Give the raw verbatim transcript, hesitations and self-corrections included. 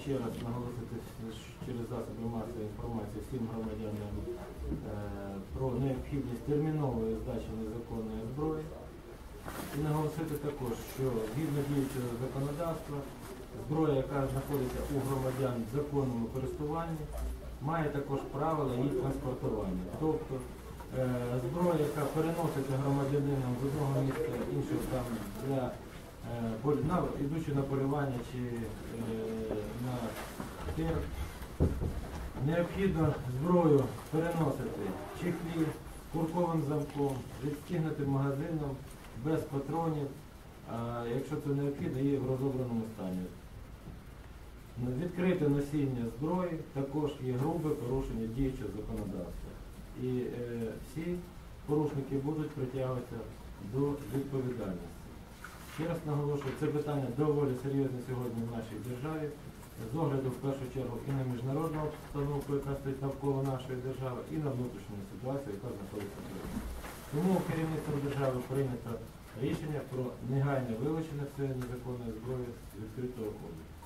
ще раз наголосити через засоби масової інформації всім громадянам е, про необхідність термінової здачі незаконної зброї. І наголосити також, що згідно діючого законодавства, зброя, яка знаходиться у громадян в законному користуванні, має також правила її транспортування. Тобто е, зброя, яка переноситься громадянином з одного місця іншого там для е, на, ідучи на полювання чи е, на тир, необхідно зброю переносити в чехлі з курковим замком, відстігнутим магазином, без патронів, а якщо це необхідно, є в розобраному стані. Відкрите носіння зброї також є грубе порушення діючого законодавства. І е, всі порушники будуть притягуватися до відповідальності. Ще раз наголошую, це питання доволі серйозне сьогодні в нашій державі, з огляду в першу чергу і на міжнародну обстановку, яка стоїть навколо нашої держави, і на внутрішню ситуацію, яка знаходиться в країні. Тому керівництвом держави прийнято рішення про негайне вилучення цієї незаконної зброї з відкритого ходу.